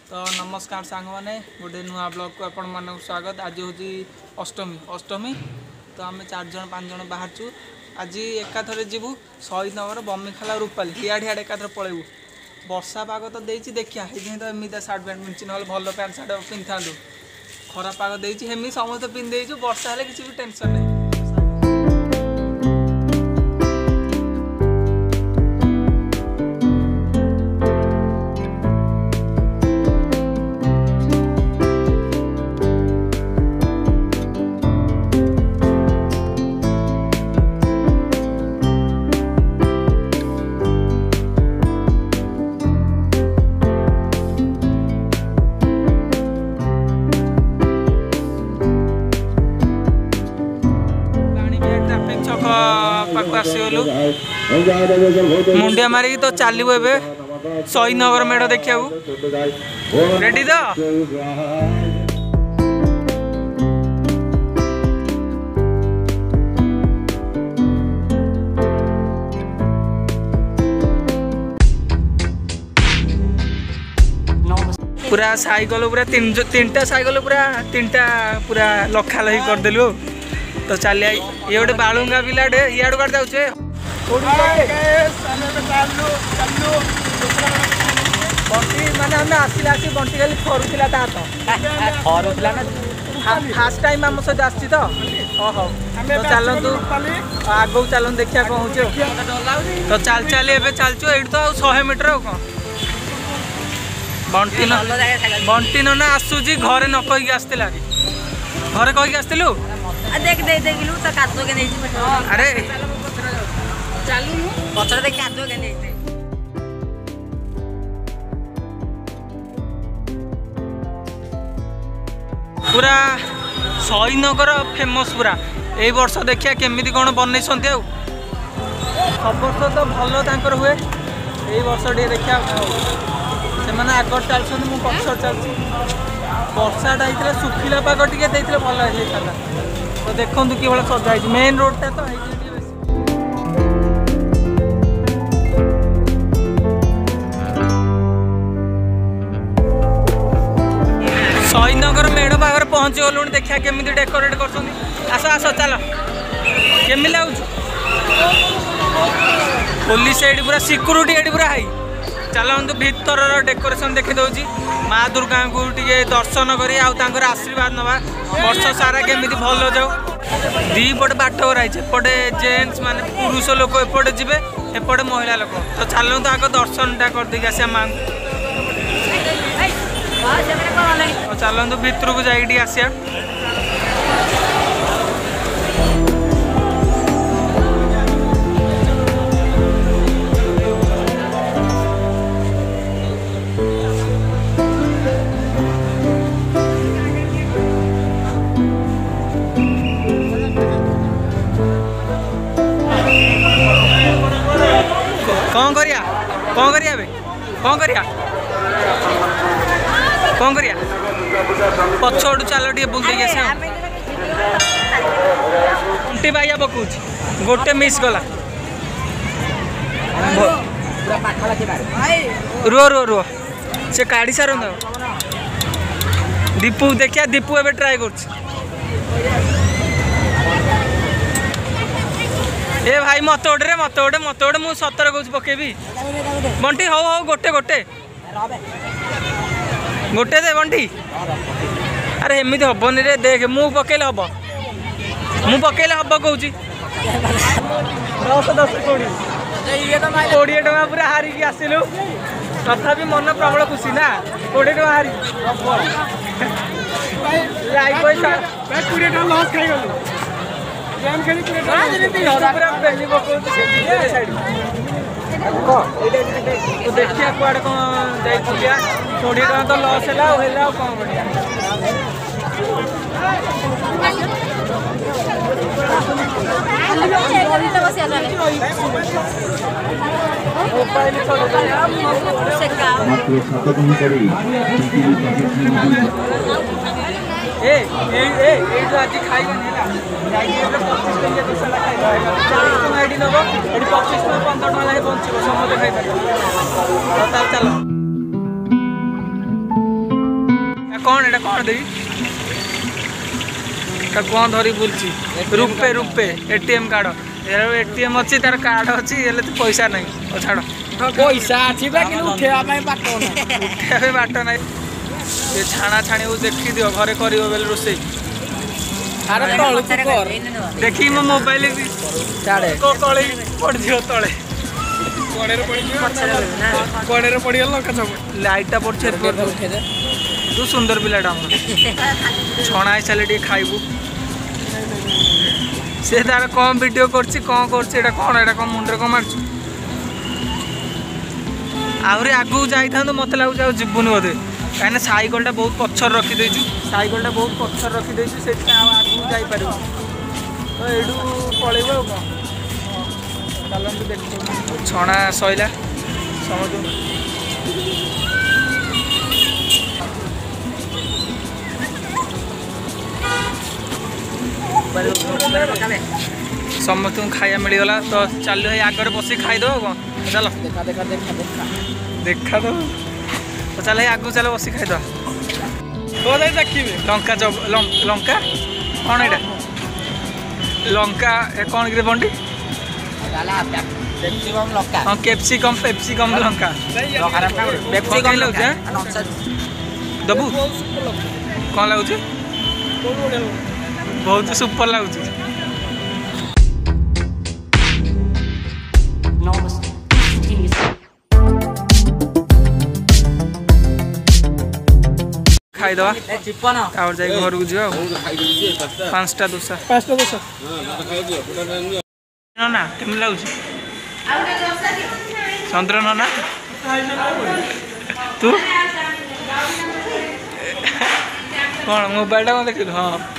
तो नमस्कार सांग मैंने गोटे नुआ ब्लॉग को आपण मान स्वागत। आज हूँ अष्टमी तो आम 4 जन 5 जन बाहर आज एकाथरे जीवु शहीद नगर बमिखाला रूपाली हियाड़े एकाथरे पलैबू। वर्षा पाग तो देती देखिया तो एमती सार्ट पैंट मिलची ना भल पैंट सार्ट पिंध था खरा पाग देमी समस्त पिंधेचु वर्षा हेल्ले किसी भी टेंशन नहीं। मुंडिया मारिकी तो चलू ए शहीद नगर मेढ़ देखा रेडी तो पूरा साइकिल पूरा तीन साइकिल पूरा लखा लही करदेलु। तो चल ये गोटे बालुंगा पिलाटे इाड़ कट जाऊे बंटी माने हमें आसला आसी बंटी खाली थरुला थरुला ना फास्ट टाइम आम सहित आसी तो तो चलतु आगू चलतु देखिया कौन हो तो चल चल ए चलचु ये तो 100 मीटर आ कौन बंटी ना आसूची घरे न कहीकि आसला घरे कहीकि आसलु देख दे देखलु तो कादो के नहीं अरे चालू पछर देख कादो के नहीं पूरा शहीद नगर फेमस पूरा ए वर्ष देखिया केमिति कोन बनै सन्ते आ सब वर्ष तो भलो तांकर हुए ए वर्ष टे देखिया से माने आगर चलछन मु पछर चलछि वर्षाटा होता सुखिला पाग टे देते भल होता तो देखो कि भाई सजा मेन रोडटा तो शहीद नगर मेढ़ पाखे पहुँची गलु देखा केमी डेकोरेट कर आस आस चल केमी लगुच पुलिस ये पूरा सिक्यूरीटी ये पूरा हाई चलतु भीतर डेकोरेशन देखी दौर माँ दुर्गा को टे दर्शन कर आशीर्वाद नवा वर्ष सारा केमी भल जाऊ दी पटे बाट कराई एपटे जेन्ट्स माने पुरुष लोक एपटे जी एपटे महिला लोक तो चलतु आग दर्शनटा करदे आसा माँ को चलतु भितर को जाइए आसिया कौन करिया पछोड़ चलो टे बुल देगी उल्टी बाइया पकाउछ गोटे मिस गला रुह रुह रुह से काढ़ी सार दीपू देखिया दीपू एबे ट्राई कर ए भाई मत ओडे मु सतर कहूँ पकेबी बंटी हो गोटे गोटे गोटे दे बंटी अरे एमती हेनी रे देख मु पकेले हम कहूँ 10 टका पूरा हारिकी आसिलु तथापि मन प्रबल खुशी ना 20 टका हारी तो देखिए कुआड़े कौन जा 20 टका तो लस है कौन बढ़िया आज खाइबा 25 टंकिया दोसा खाइबा 40 टका एडी नब एडी 25 टका 15 टका लागे बंचिबो समते खाइबा चलो कौन एटा कौन देवी कौन धरी बुलची RuPay RuPay ATM card ATM अच्छी तार कार्ड अच्छी हेल्ले तो पैसा नहीं छाड़ पैसा अच्छी उठेवा बाट ना ये छाणा छाणी देखी दियो घरे कर रोसे देखी मो मोबाइल भी तले पड़ो तले कड़े पड़गल लाइटा पड़े तू सुंदर पिलाटा छणा ही सारे खाइबू से तार कौन वीडियो करछि कौन मुंडे कौन मारछु आहरी आगू जाइथा मत लगुच जीवनी बोधे कहीं सैकलटा बहुत पछर रखीदेचु सैकलटा बहुत पछर रखीदेचु से आगू जापर तो यू पलैब कौन चलते देख छणा सैला समझ समस्त खाया मिलगला तो चलो आगे बस खाईद कौन चल देखा तो चल आगू चलो बस खाईद देखी लंका लंका कौन यहाँ लंका कौन कि बंटी हाँ कैप्सिकम लंका दबू कौन लगुच बहुत सुपर लगुच खाईदवा घर को जा 5टा दोसा ना केम लगुच चंद्र ना तू कौन मोबाइल कौन देख हाँ